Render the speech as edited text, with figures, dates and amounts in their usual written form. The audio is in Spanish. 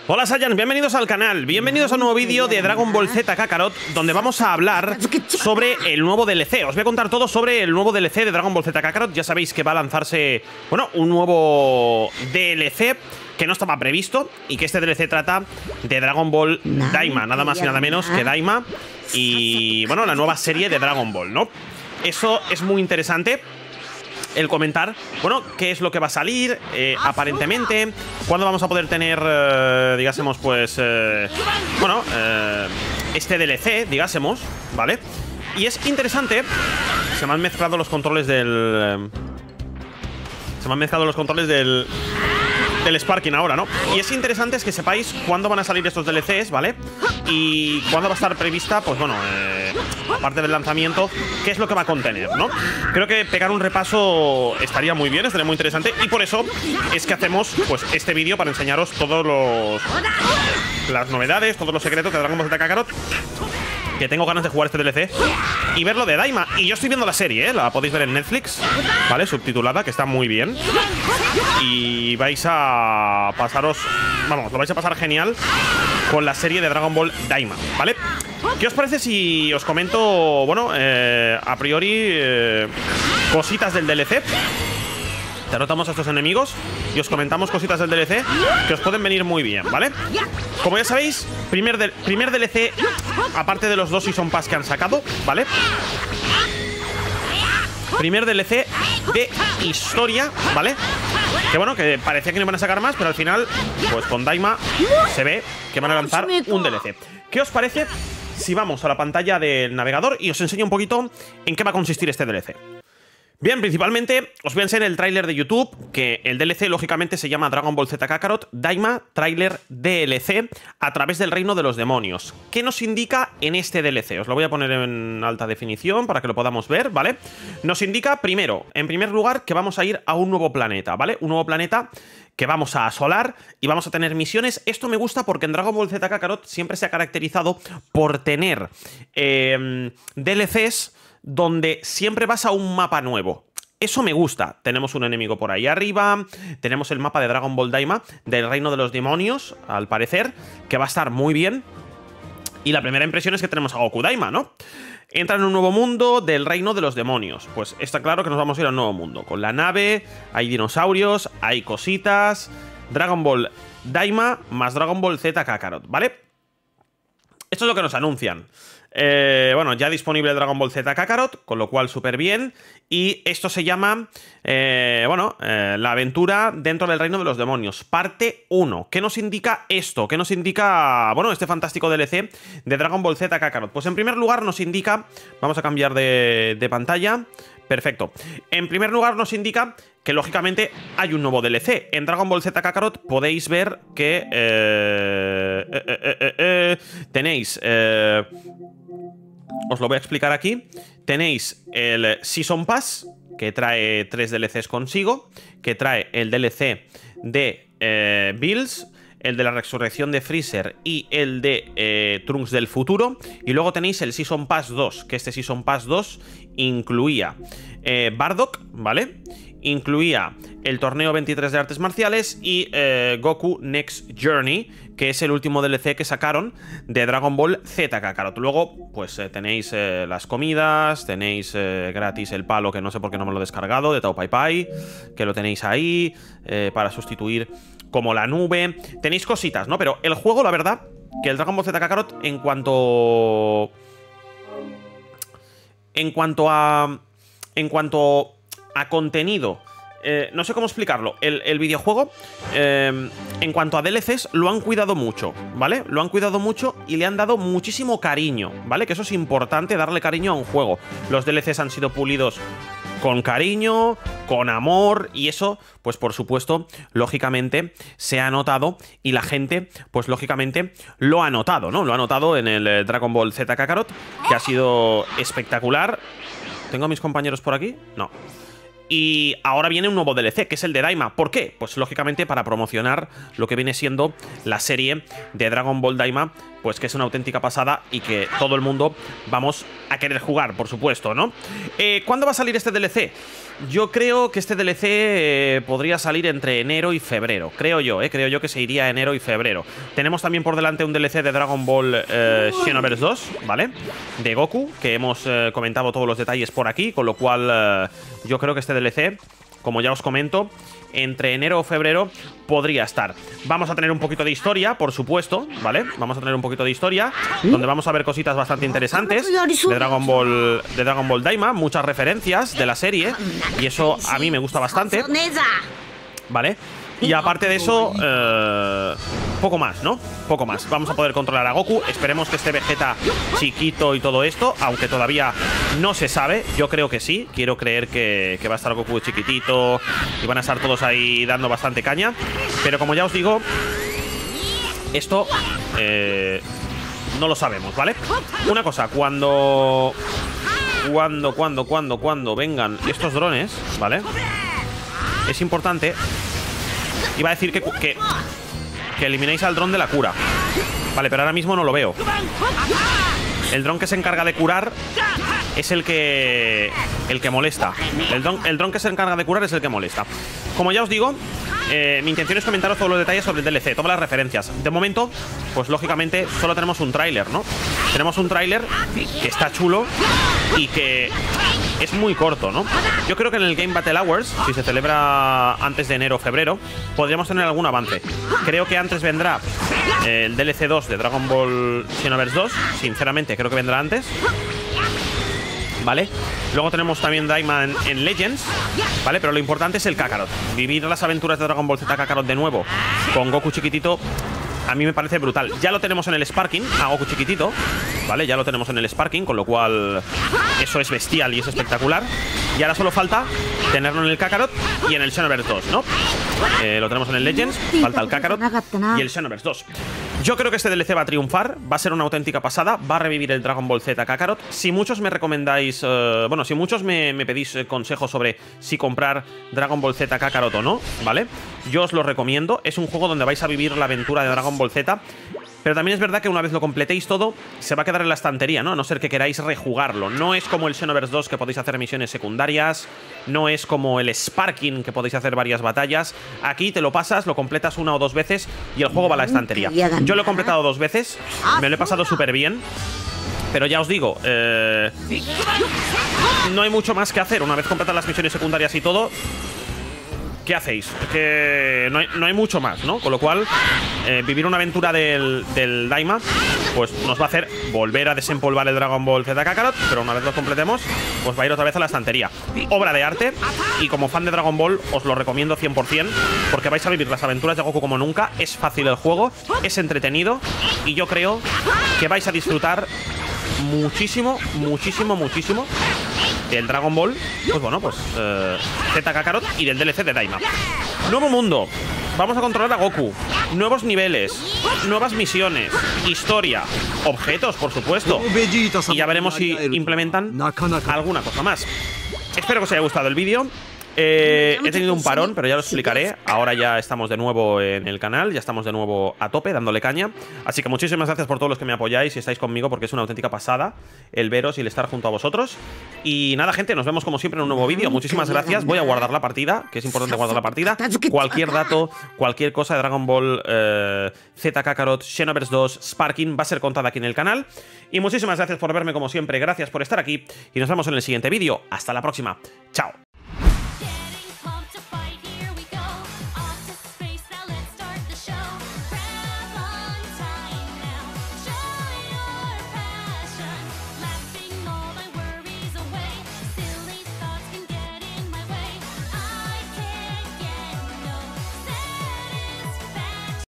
Hola Saiyan, bienvenidos al canal, bienvenidos a un nuevo vídeo de Dragon Ball Z Kakarot, donde vamos a hablar sobre el nuevo DLC. Os voy a contar todo sobre el nuevo DLC de Dragon Ball Z Kakarot. Ya sabéis que va a lanzarse, bueno, un nuevo DLC que no estaba previsto y que este DLC trata de Dragon Ball Daima, nada más y nada menos que Daima y, bueno, la nueva serie de Dragon Ball, ¿no? Eso es muy interesante. El comentar, bueno, qué es lo que va a salir, aparentemente, cuándo vamos a poder tener, digásemos, pues, bueno, este DLC, digásemos, ¿vale? Y es interesante, se me han mezclado los controles del... del Sparking ahora, ¿no? Y es interesante es que sepáis cuándo van a salir estos DLCs, ¿vale? Y cuándo va a estar prevista, pues bueno, aparte del lanzamiento, qué es lo que va a contener, ¿no? Creo que pegar un repaso estaría muy bien, estaría muy interesante. Y por eso es que hacemos, pues, este vídeo para enseñaros todos las novedades, todos los secretos de Dragon Ball Z Kakarot. Que tengo ganas de jugar este DLC y verlo de Daima. Y yo estoy viendo la serie, la podéis ver en Netflix, ¿vale? Subtitulada, que está muy bien. Y vais a pasaros... Vamos, lo vais a pasar genial con la serie de Dragon Ball Daima, ¿vale? ¿Qué os parece si os comento, bueno, a priori, cositas del DLC? Derrotamos a estos enemigos y os comentamos cositas del DLC que os pueden venir muy bien, ¿vale? Como ya sabéis, primer DLC, aparte de los dos Season Pass que han sacado, ¿vale? Primer DLC de historia, ¿vale? Que bueno, que parecía que no iban a sacar más, pero al final, pues con Daima se ve que van a lanzar un DLC. ¿Qué os parece si vamos a la pantalla del navegador y os enseño un poquito en qué va a consistir este DLC? Bien, principalmente os voy a enseñar el tráiler de YouTube, que el DLC lógicamente se llama Dragon Ball Z Kakarot Daima Tráiler DLC a través del reino de los demonios. ¿Qué nos indica en este DLC? Os lo voy a poner en alta definición para que lo podamos ver, ¿vale? Nos indica, primero, en primer lugar, que vamos a ir a un nuevo planeta, ¿vale? Un nuevo planeta que vamos a asolar y vamos a tener misiones. Esto me gusta porque en Dragon Ball Z Kakarot siempre se ha caracterizado por tener DLCs donde siempre vas a un mapa nuevo. Eso me gusta. Tenemos un enemigo por ahí arriba, tenemos el mapa de Dragon Ball Daima del reino de los demonios, al parecer, que va a estar muy bien. Y la primera impresión es que tenemos a Goku Daima, ¿no? Entra en un nuevo mundo del reino de los demonios. Pues está claro que nos vamos a ir a un nuevo mundo. Con la nave, hay dinosaurios, hay cositas. Dragon Ball Daima más Dragon Ball Z Kakarot, ¿vale? Esto es lo que nos anuncian. Bueno, ya disponible Dragon Ball Z Kakarot, con lo cual súper bien. Y esto se llama, bueno, la aventura dentro del reino de los demonios, parte 1. ¿Qué nos indica esto? ¿Qué nos indica, bueno, este fantástico DLC de Dragon Ball Z Kakarot? Pues en primer lugar nos indica, vamos a cambiar de pantalla. Perfecto. En primer lugar nos indica que lógicamente hay un nuevo DLC. En Dragon Ball Z Kakarot podéis ver que tenéis... os lo voy a explicar aquí. Tenéis el Season Pass, que trae 3 DLCs consigo, que trae el DLC de Bills, el de la resurrección de Freezer y el de Trunks del futuro. Y luego tenéis el Season Pass 2, que este Season Pass 2 incluía Bardock, ¿vale? Incluía el torneo 23 de artes marciales y Goku Next Journey, que es el último DLC que sacaron de Dragon Ball Z Kakarot. Luego, pues tenéis las comidas, tenéis gratis el palo, que no sé por qué no me lo he descargado, de Tao Pai Pai, que lo tenéis ahí para sustituir como la nube. Tenéis cositas, ¿no? Pero el juego, la verdad, que el Dragon Ball Z Kakarot, en cuanto a contenido, no sé cómo explicarlo. El videojuego, en cuanto a DLCs, lo han cuidado mucho, ¿vale? Lo han cuidado mucho y le han dado muchísimo cariño, ¿vale? Que eso es importante, darle cariño a un juego. Los DLCs han sido pulidos con cariño, con amor, y eso, pues por supuesto, lógicamente, se ha notado y la gente, pues lógicamente, lo ha notado, ¿no? Lo ha notado en el Dragon Ball Z Kakarot, que ha sido espectacular. ¿Tengo a mis compañeros por aquí? No. Y ahora viene un nuevo DLC, que es el de Daima. ¿Por qué? Pues lógicamente para promocionar lo que viene siendo la serie de Dragon Ball Daima pues que es una auténtica pasada y que todo el mundo vamos a querer jugar, por supuesto, ¿no? ¿Cuándo va a salir este DLC? Yo creo que este DLC podría salir entre enero y febrero. Creo yo que se iría enero y febrero. Tenemos también por delante un DLC de Dragon Ball Xenoverse 2, ¿vale? De Goku, que hemos comentado todos los detalles por aquí, con lo cual yo creo que este DLC, como ya os comento, entre enero o febrero podría estar. Vamos a tener un poquito de historia, por supuesto, ¿vale? Vamos a tener un poquito de historia, donde vamos a ver cositas bastante interesantes de Dragon Ball Daima, muchas referencias de la serie, y eso a mí me gusta bastante, ¿vale? Y aparte de eso, poco más, ¿no? Poco más. Vamos a poder controlar a Goku. Esperemos que esté Vegeta chiquito y todo esto, aunque todavía no se sabe. Yo creo que sí. Quiero creer que va a estar Goku chiquitito y van a estar todos ahí dando bastante caña. Pero como ya os digo, esto no lo sabemos, ¿vale? Una cosa, cuando vengan estos drones, ¿vale? Es importante. Iba a decir que eliminéis al dron de la cura. Vale, pero ahora mismo no lo veo. El dron que se encarga de curar es el que molesta. El dron que se encarga de curar es el que molesta. Como ya os digo, mi intención es comentaros todos los detalles sobre el DLC, todas las referencias. De momento, pues lógicamente solo tenemos un tráiler, ¿no? Tenemos un tráiler que está chulo y que es muy corto, ¿no? Yo creo que en el Game Battle Hours, si se celebra antes de enero o febrero, podríamos tener algún avance. Creo que antes vendrá el DLC 2 de Dragon Ball Xenoverse 2. Sinceramente, creo que vendrá antes, ¿vale? Luego tenemos también Daima en Legends, ¿vale? Pero lo importante es el Kakarot. Vivir las aventuras de Dragon Ball Z Kakarot de nuevo con Goku chiquitito, a mí me parece brutal. Ya lo tenemos en el Sparking, a Goku chiquitito, ¿vale? Ya lo tenemos en el Sparking, con lo cual eso es bestial y es espectacular. Y ahora solo falta tenerlo en el Kakarot y en el Xenoverse 2, ¿no? Lo tenemos en el Legends, falta el Kakarot y el Xenoverse 2. Yo creo que este DLC va a triunfar, va a ser una auténtica pasada, va a revivir el Dragon Ball Z Kakarot. Si muchos me recomendáis, bueno, si muchos me pedís consejos sobre si comprar Dragon Ball Z Kakarot o no, ¿vale? Yo os lo recomiendo, es un juego donde vais a vivir la aventura de Dragon Ball Z. Pero también es verdad que una vez lo completéis todo, se va a quedar en la estantería, ¿no? A no ser que queráis rejugarlo. No es como el Xenoverse 2, que podéis hacer misiones secundarias. No es como el Sparking, que podéis hacer varias batallas. Aquí te lo pasas, lo completas una o dos veces y el juego va a la estantería. Yo lo he completado 2 veces, me lo he pasado súper bien. Pero ya os digo, no hay mucho más que hacer. Una vez completas las misiones secundarias y todo, ¿qué hacéis? Que no hay mucho más, ¿no? Con lo cual, vivir una aventura del Daima, pues nos va a hacer volver a desempolvar el Dragon Ball Z Kakarot, pero una vez lo completemos, pues va a ir otra vez a la estantería. Obra de arte, y como fan de Dragon Ball os lo recomiendo 100%, porque vais a vivir las aventuras de Goku como nunca. Es fácil el juego, es entretenido, y yo creo que vais a disfrutar muchísimo, muchísimo, muchísimo del Dragon Ball, pues bueno, pues Z Kakarot y del DLC de Daima. Nuevo mundo, vamos a controlar a Goku, nuevos niveles, nuevas misiones, historia, objetos, por supuesto, y ya veremos si implementan alguna cosa más. Espero que os haya gustado el vídeo. He tenido un parón, pero ya lo explicaré. Ahora ya estamos de nuevo en el canal, ya estamos de nuevo a tope, dándole caña. Así que muchísimas gracias por todos los que me apoyáis y estáis conmigo, porque es una auténtica pasada el veros y el estar junto a vosotros. Y nada, gente, nos vemos como siempre en un nuevo vídeo. Muchísimas gracias. Voy a guardar la partida, que es importante guardar la partida. Cualquier dato, cualquier cosa de Dragon Ball Z Kakarot, Xenoverse 2, Sparking va a ser contada aquí en el canal. Y muchísimas gracias por verme como siempre, gracias por estar aquí y nos vemos en el siguiente vídeo. Hasta la próxima. Chao.